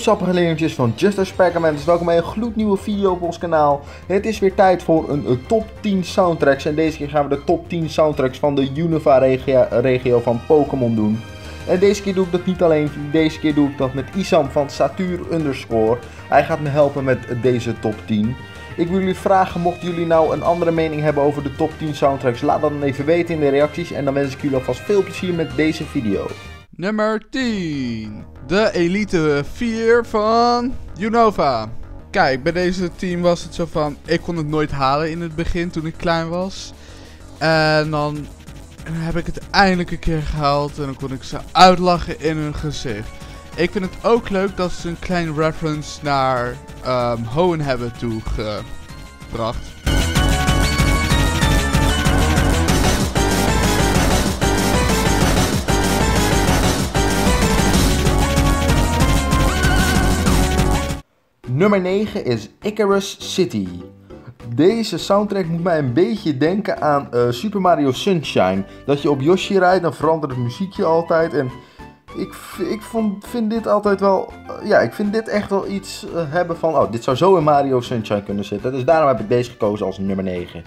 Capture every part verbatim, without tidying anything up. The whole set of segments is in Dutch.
sappige leertjes van Just As Perkament, welkom bij een gloednieuwe video op ons kanaal. Het is weer tijd voor een, een top tien soundtracks en deze keer gaan we de top tien soundtracks van de Unova regio, regio van Pokémon doen. En deze keer doe ik dat niet alleen, deze keer doe ik dat met Isam van Satur underscore. Hij gaat me helpen met deze top tien. Ik wil jullie vragen, mochten jullie nou een andere mening hebben over de top tien soundtracks, laat dat dan even weten in de reacties en dan wens ik jullie alvast veel plezier met deze video. Nummer tien. De Elite vier van Unova. Kijk, bij deze team was het zo van, ik kon het nooit halen in het begin toen ik klein was. En dan, en dan heb ik het eindelijk een keer gehaald en dan kon ik ze uitlachen in hun gezicht. Ik vind het ook leuk dat ze een kleine reference naar um, Hoenn hebben toegebracht. Nummer negen is Icarus City. Deze soundtrack moet mij een beetje denken aan uh, Super Mario Sunshine. Dat je op Yoshi rijdt, dan verandert het muziekje altijd. En ik, ik vond, vind dit altijd wel... Uh, ja, ik vind dit echt wel iets uh, hebben van... Oh, dit zou zo in Mario Sunshine kunnen zitten. Dus daarom heb ik deze gekozen als nummer negen.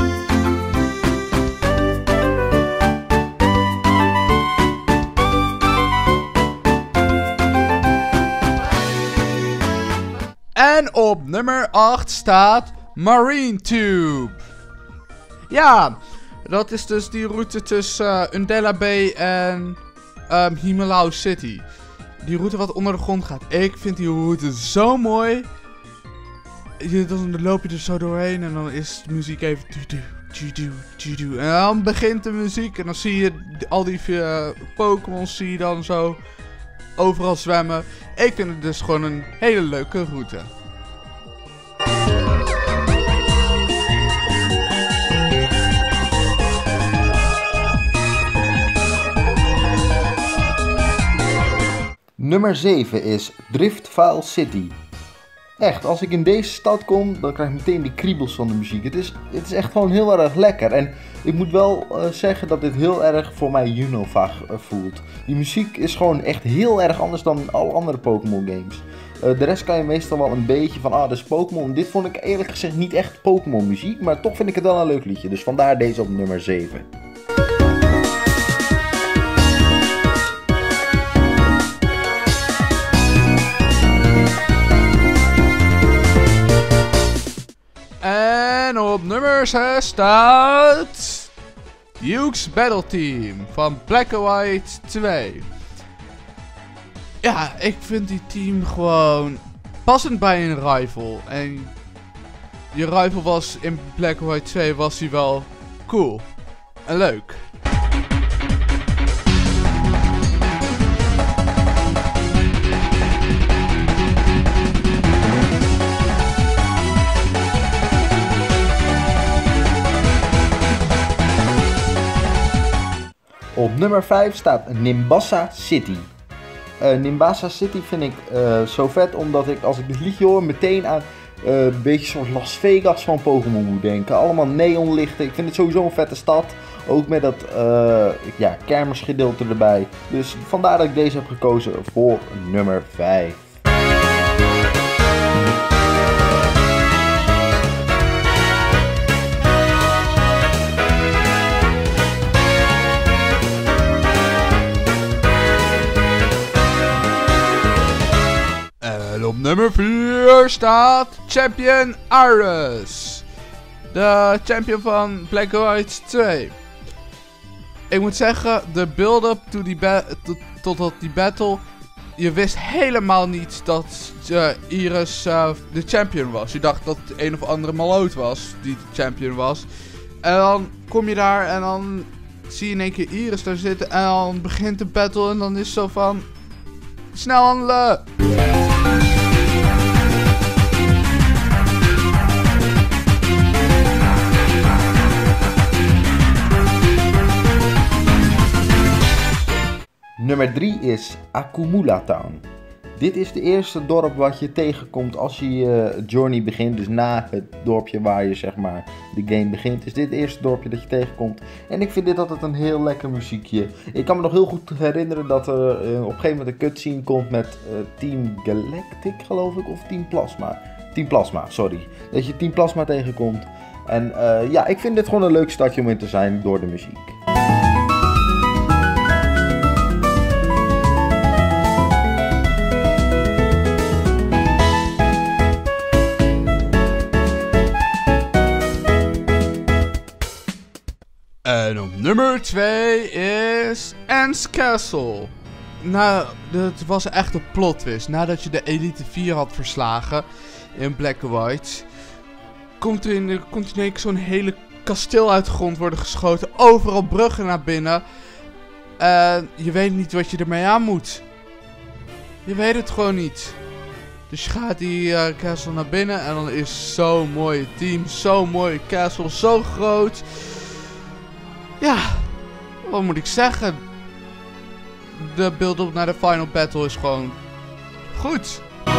En op nummer acht staat Marine Tube. Ja, dat is dus die route tussen uh, Undella Bay en um, Himalao City. Die route wat onder de grond gaat. Ik vind die route zo mooi. Je, dan loop je er zo doorheen en dan is de muziek even... En dan begint de muziek en dan zie je al die uh, Pokémon zie je dan zo overal zwemmen. Ik vind het dus gewoon een hele leuke route. Nummer zeven is Driftveil City. Echt, als ik in deze stad kom, dan krijg ik meteen die kriebels van de muziek. Het is, het is echt gewoon heel erg lekker. En ik moet wel uh, zeggen dat dit heel erg voor mij Unova uh, voelt. Die muziek is gewoon echt heel erg anders dan alle andere Pokémon games. Uh, de rest kan je meestal wel een beetje van, ah, dat is Pokémon. Dit vond ik eerlijk gezegd niet echt Pokémon muziek, maar toch vind ik het wel een leuk liedje. Dus vandaar deze op nummer zeven. En op nummer zes staat Uke's Battle Team van Black and White twee. Ja, ik vind die team gewoon passend bij een rival. En je rival was in Black and White twee was hij wel cool en leuk. Op nummer vijf staat Nimbasa City. Uh, Nimbasa City vind ik uh, zo vet omdat ik als ik dit liedje hoor meteen aan uh, een beetje zoals Las Vegas van Pokémon moet denken. Allemaal neonlichten. Ik vind het sowieso een vette stad. Ook met dat uh, ja, kermisgedeelte erbij. Dus vandaar dat ik deze heb gekozen voor nummer vijf. En op nummer vier staat Champion Ares. De champion van Black and White twee. Ik moet zeggen, de build-up tot, tot die battle. Je wist helemaal niet dat uh, Ares uh, de champion was. Je dacht dat het een of andere maloot was die de champion was. En dan kom je daar en dan zie je in één keer Ares daar zitten. En dan begint de battle en dan is het zo van... Snel handelen! Nummer drie is Akumula Town. dit is de eerste dorp wat je tegenkomt als je je journey begint. Dus na het dorpje waar je zeg maar de game begint, is dit het eerste dorpje dat je tegenkomt. En ik vind dit altijd een heel lekker muziekje. Ik kan me nog heel goed herinneren dat er uh, op een gegeven moment een cutscene komt met uh, Team Galactic geloof ik, of Team Plasma. Team Plasma, sorry. Dat je Team Plasma tegenkomt. En uh, ja, ik vind dit gewoon een leuk startje om in te zijn door de muziek. En op nummer twee is Ant's Castle. Nou, het was echt een plot twist. Nadat je de Elite vier had verslagen in Black and White, komt er in, er komt in één keer zo'n hele kasteel uit de grond worden geschoten. Overal bruggen naar binnen. En je weet niet wat je ermee aan moet. Je weet het gewoon niet. Dus je gaat die uh, castle naar binnen en dan is zo'n mooi team, zo'n mooie castle, zo groot. Ja, wat moet ik zeggen? De build-up naar de final battle is gewoon goed.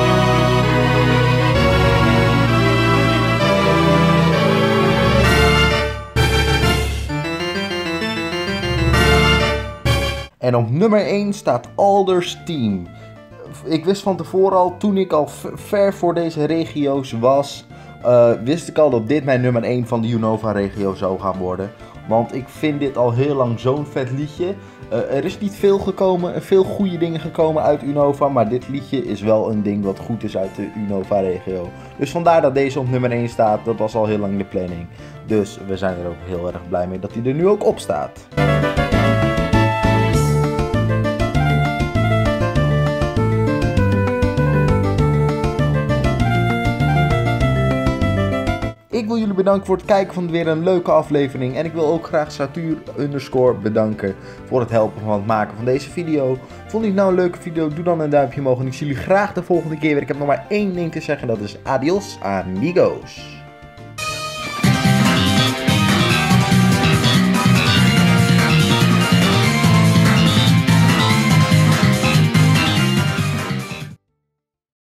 En op nummer één staat Alder's Team. Ik wist van tevoren al, toen ik al ver voor deze regio's was, uh, wist ik al dat dit mijn nummer één van de Unova regio zou gaan worden. Want ik vind dit al heel lang zo'n vet liedje. Uh, er is niet veel gekomen, veel goede dingen gekomen uit Unova, maar dit liedje is wel een ding wat goed is uit de Unova regio. Dus vandaar dat deze op nummer één staat, dat was al heel lang de planning. Dus we zijn er ook heel erg blij mee dat hij er nu ook op staat. Ik wil jullie bedanken voor het kijken van weer een leuke aflevering. En ik wil ook graag Satuur underscore bedanken voor het helpen van het maken van deze video. Vond je het nou een leuke video? Doe dan een duimpje omhoog. En ik zie jullie graag de volgende keer weer. Ik heb nog maar één ding te zeggen. Dat is adios amigos.